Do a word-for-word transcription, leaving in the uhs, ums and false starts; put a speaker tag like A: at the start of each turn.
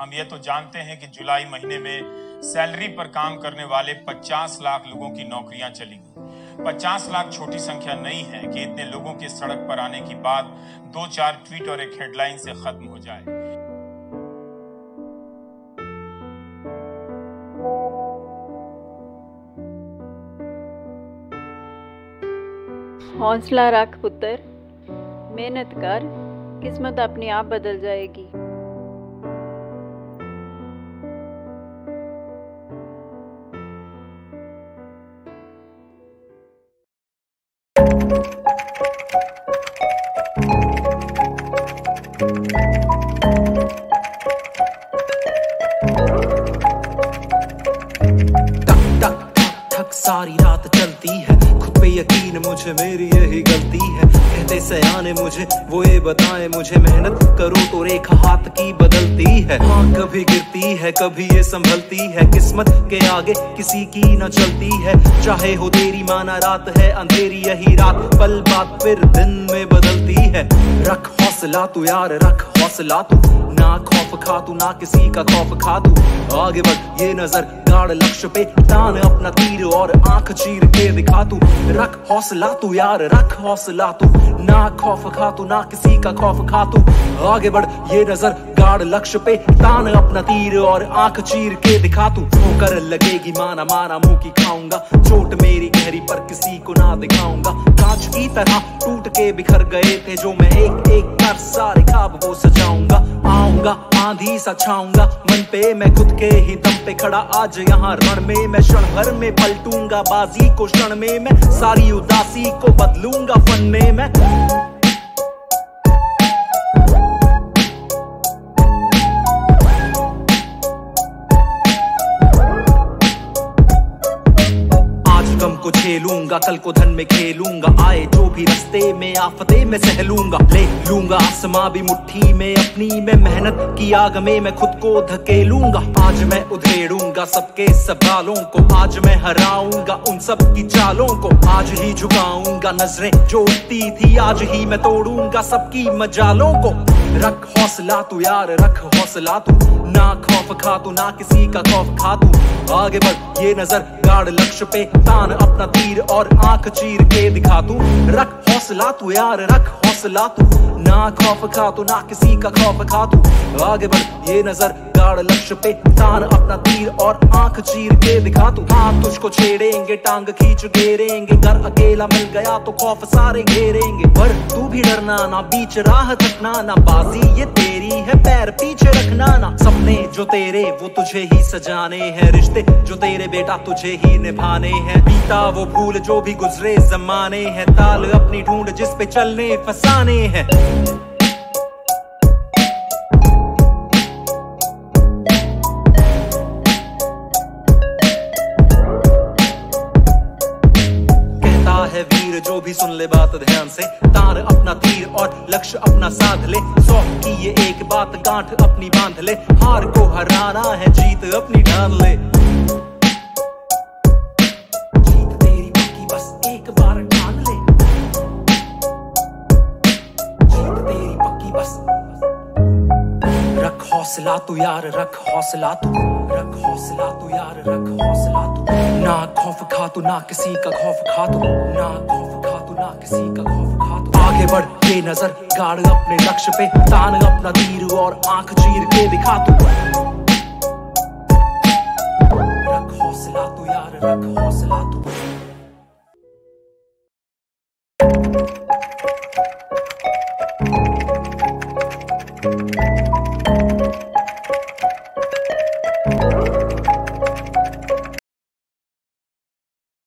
A: हम ये तो जानते हैं कि जुलाई महीने में सैलरी पर काम करने वाले पचास लाख लोगों की नौकरियां चली गई। पचास लाख छोटी संख्या नहीं है कि इतने लोगों के सड़क पर आने की बात दो चार ट्वीट और एक हेडलाइन से खत्म हो जाए।
B: हौसला रख पुत्र, मेहनत कर, किस्मत अपने आप बदल जाएगी।
C: सारी रात चलती है, खुद पे यकीन मुझे मेरी यही गलती है। कहते सयाने मुझे वो ये बताए मुझे मेहनत करो तो रेखा हाथ की बदलती है। हाँ कभी गिरती है कभी ये संभलती है, किस्मत के आगे किसी की न चलती है। चाहे हो तेरी माना रात है अंधेरी, यही रात पल बाद फिर दिन में बदलती है। रख हौसला तू यार रख हौसला तू, ना खौफ खा तू ना किसी का खौफ खा तू। आगे बढ़ ये नजर गाड़ लक्ष्य पे, तान अपना तीर और आंख चीर के दिखा तू। रख हौसला तू यार रख हौसला तू, ना खौफ खा तू ना किसी का खौफ खा तू। आगे बढ़ ये नजर गाड़ लक्ष्य पे, तान अपना तीर और आंख चीर के दिखा तू। ठोकर लगेगी माना माना मुंह की खाऊंगा, चोट मेरी गहरी पर किसी को ना दिखाऊंगा। कांच की तरह टूट के बिखर गए थे जो मैं एक एक कर सारे ख्वाब वो सजाऊंगा। आऊंगा आंधी सा छाऊंगा मन पे मैं खुद के ही दम पे खड़ा, आज यहाँ रण में मैं क्षण भर में पलटूंगा बाजी को, क्षण में मैं सारी उदासी को बदलूंगा फन में मैं। गम को झेलूंगा कल को धन में खेलूंगा, आए जो भी रास्ते में आफते में सह लूंगा। ले लूंगा आसमां भी मुट्ठी में अपनी, मैं मेहनत की आग में मैं खुद को धकेलूंगा। आज मैं उधेड़ूंगा सबके सवालों को, आज मैं हराऊंगा उन सब की चालों को। आज ही झुकाऊंगा नजरें जो उठती थी, आज ही मैं तोड़ूंगा सबकी मजालों को। रख हौसला तू यार रख हौसला तू, ना खौफ खा तू ना किसी का खौफ खा तू। आगे बढ़ ये नजर गाड़ लक्ष्य पे, तान अपना तीर और आंख चीर के दिखा तू। रख हौसला तू यार रख हौसला तू, ना खौफ खा तू ना किसी का खौफ खा तू। आगे बढ़ ये नजर गाड़ लक्ष्य पे, तान अपना तीर और आंख चीर के दिखा तू। हाँ तुझको छेड़ेंगे टांग खींच घेरेंगे, घर अकेला मिल गया तो खौफ सारे घेरेंगे। पर तू भी डरना ना बीच राह थकना ना, बाजी ये तेरी है पैर पीछे रखना ना। सपने जो तेरे वो तुझे ही सजाने हैं, रिश्ते जो तेरे बेटा तुझे ही निभाने हैं। बीता वो भूल जो भी गुजरे जमाने हैं, ताल अपनी ढूंढ जिस पे चलने फसाने हैं। है वीर जो भी सुन ले बात ध्यान से, तार अपना तीर और लक्ष्य अपना साध ले। सौ की ये एक बात गांठ अपनी बांध ले, हार को हराना है जीत अपनी ढाल ले। जीत तेरी बाकी बस एक बार ठान ले, जीत तेरी पक्की बस। रख हौसला तू यार रख हौसला तू, रख हौसला तू यार रख हौसला तू। ना खौफ खा तू ना किसी का खौफ खा तू, ना खौफ खा तू ना किसी का खौफ खा तू। आगे बढ़ ये नजर गाड़ अपने लक्ष्य पे, तान अपना तीर और आंख चीर के दिखा तू। रख हौसला तू यार रख हौसला तू।